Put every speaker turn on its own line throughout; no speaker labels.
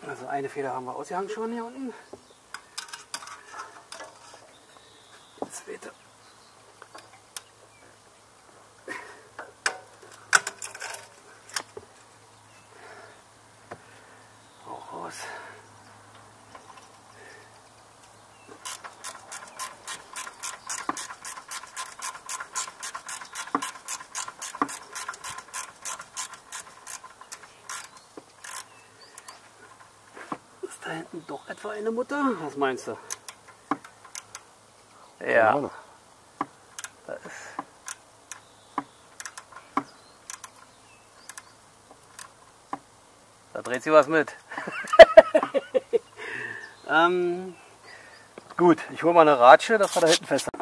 Also eine Feder haben wir ausgehangen schon hier unten. Die zweite. Auch raus. Da hinten doch etwa eine Mutter? Was meinst du? Ja. Da ist. Da dreht sie was mit. Gut, ich hole mal eine Ratsche, dass wir da hinten fest haben.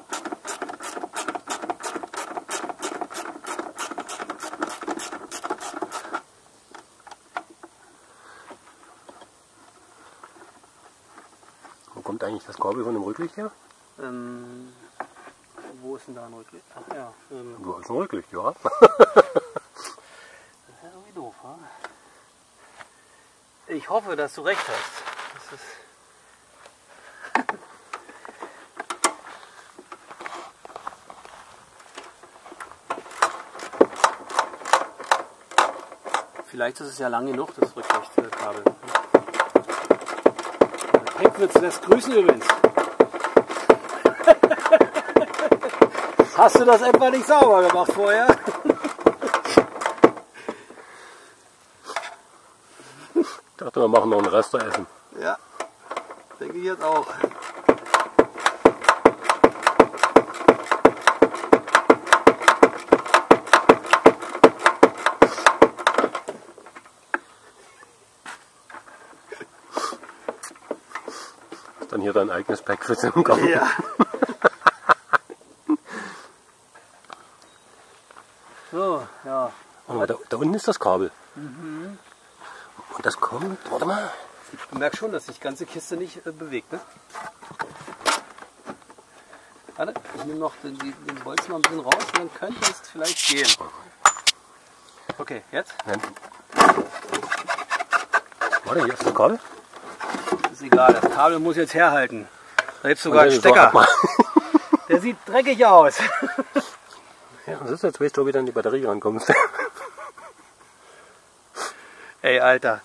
Kommt eigentlich das Kabel von dem Rücklicht her?
Wo ist denn da ein Rücklicht? Ach ja.
Du hast ein Rücklicht, ja.
Das ist ja irgendwie doof, wa? Ich hoffe, dass du recht hast. Das ist Vielleicht ist es ja lang genug, das Rücklichtkabel. Peckwitz lässt grüßen übrigens. Hast du das etwa nicht sauber gemacht vorher?
Ich dachte, wir machen noch ein Resteressen.
Ja, denke ich jetzt auch.
Dann hier dein eigenes Packwitz im Garten.
Ja. So, ja.
Oh, da unten ist das Kabel. Und das kommt, warte mal.
Du merkst schon, dass sich die ganze Kiste nicht bewegt, ne? Warte, ich nehme noch den Bolzen noch ein bisschen raus und dann könnte es vielleicht gehen. Okay, jetzt?
Nein. Warte, hier ist das Kabel.
Ist egal, das Kabel muss jetzt herhalten. Da gibt es sogar einen Stecker. Der sieht dreckig aus.
Ja, das ist jetzt, weißt du, wie du an die Batterie rankommst.
Ey, Alter.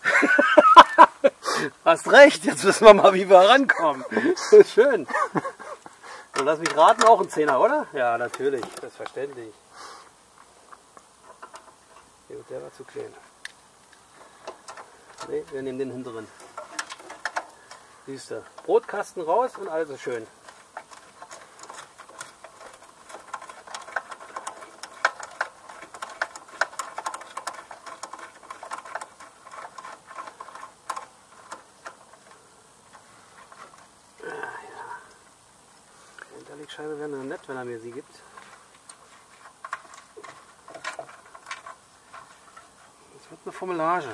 Hast recht, jetzt wissen wir mal, wie wir rankommen. Schön. Und lass mich raten, auch ein Zehner, oder? Ja, natürlich, selbstverständlich. Gut, der war zu klein. Ne, wir nehmen den hinteren. Siehst du, Brotkasten raus und alles ist schön. Scheibe wäre nett, wenn er mir sie gibt. Das wird eine Formulage.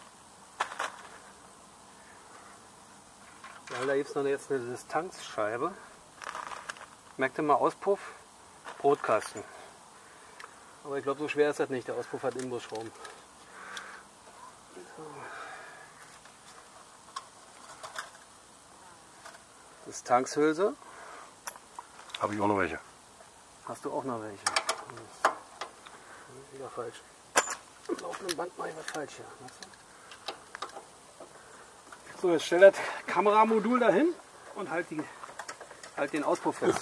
Weil da gibt es noch jetzt eine Distanzscheibe. Merkt ihr mal, Auspuff, Brotkasten. Aber ich glaube, so schwer ist das nicht. Der Auspuff hat Imbusschrauben. So. Distanzhülse.
Habe ich auch noch welche.
Hast du auch noch welche? Wieder falsch. Am laufenden Band mache ich was falsch hier. So, jetzt stell das Kameramodul dahin und halt den Auspuff fest.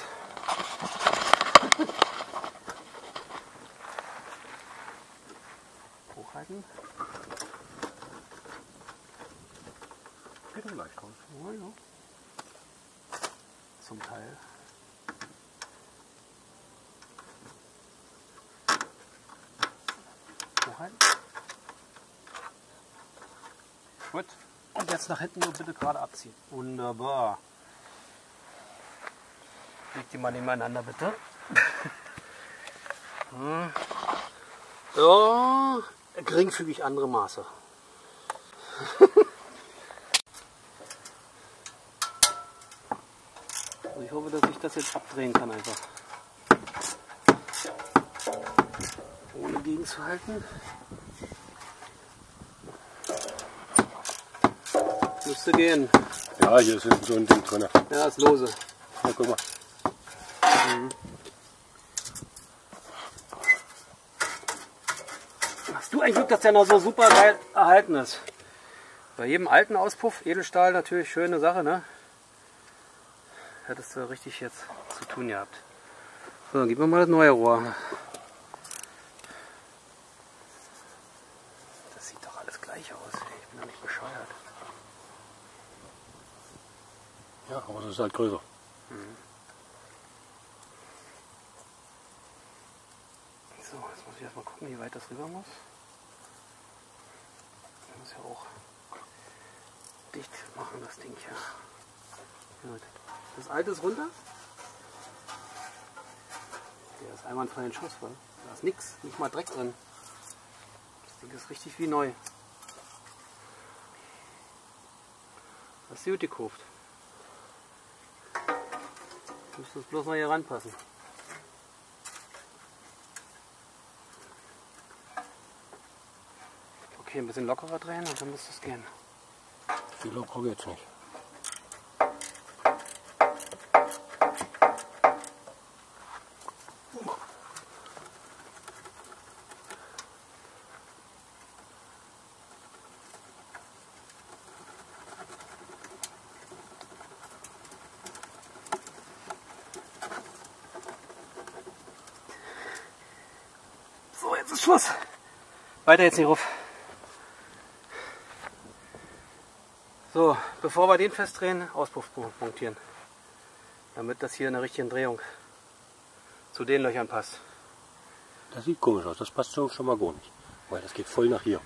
Hochhalten.
Geht doch leicht raus.
Ja, ja. Zum Teil. Hochhalten. Gut. Und jetzt nach hinten nur bitte gerade abziehen. Wunderbar. Leg die mal nebeneinander bitte. Ja, geringfügig andere Maße. Also ich hoffe, dass ich das jetzt abdrehen kann einfach. Ohne gegenzuhalten. Müsste gehen.
Ja, hier ist so ein Ding drin.
Ja, ist lose.
Ja, guck mal.
Hast du ein Glück, dass der noch so super geil erhalten ist. Bei jedem alten Auspuff, Edelstahl natürlich schöne Sache, ne? Hättest du richtig jetzt zu tun gehabt. So, dann gib mir mal das neue Rohr. Das sieht doch alles gleich aus. Ich bin doch nicht bescheuert.
Ja, aber das ist halt größer.
So, jetzt muss ich erstmal gucken, wie weit das rüber muss. Das muss ja auch dicht machen, das Ding hier. Gut. Das alte ist runter. Der ist einwandfrei in Schuss voll. Da ist nichts, nicht mal Dreck drin. Das Ding ist richtig wie neu. Das ist gut gekauft. Müsste es bloß noch hier ranpassen. Okay, ein bisschen lockerer drehen und dann müsste es gehen.
Viel locker geht's nicht.
So, jetzt ist Schluss. Weiter jetzt nicht ruf. So, bevor wir den festdrehen, Auspuff montieren. Damit das hier in der richtigen Drehung zu den Löchern passt.
Das sieht komisch aus, das passt so schon mal gar nicht. Weil das geht voll nach hier.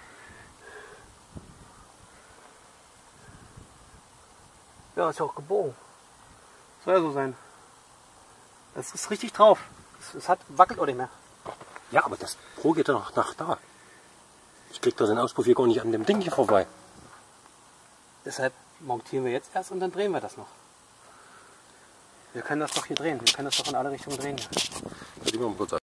Ja, ist ja auch gebogen. Soll ja so sein. Das ist richtig drauf. Es hat wackelt auch nicht mehr.
Ja, aber das Rohr geht doch nach da. Ich krieg doch den Auspuff hier gar nicht an dem Ding hier vorbei.
Deshalb montieren wir jetzt erst und dann drehen wir das noch. Wir können das doch hier drehen. Wir können das doch in alle Richtungen drehen.
Das sieht man kurz an.